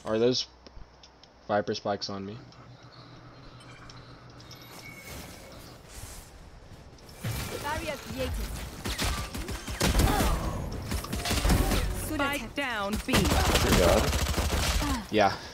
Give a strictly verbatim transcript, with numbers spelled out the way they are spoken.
Are those Viper spikes on me? Barrier created. Spike down B. Oh my god. Yeah.